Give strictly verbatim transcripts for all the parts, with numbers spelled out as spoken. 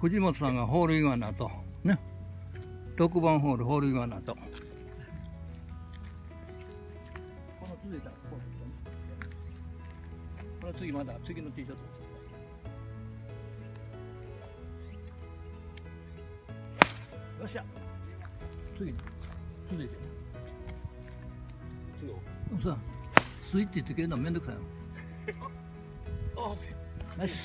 藤本さんがホールインワンの後ね、ろくばんホールホールインワンの後、この続いたらこうですね。この次まだ次のティーショット。よっしゃ。次続いて。さあ、スイッチつけるのめんどくさいの。ナイス。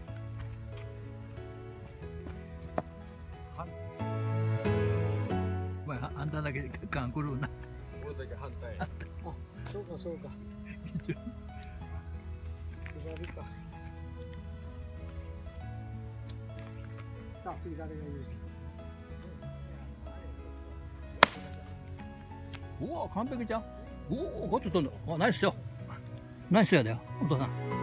まあ、あんただけ勘狂うな。 俺だけ反対。あ、そうかそうか。左か。さあ、次誰が言う。 おお、完璧じゃん。おお、こっち飛んだ。お、ナイスよ。ナイスやでよ、お父さん。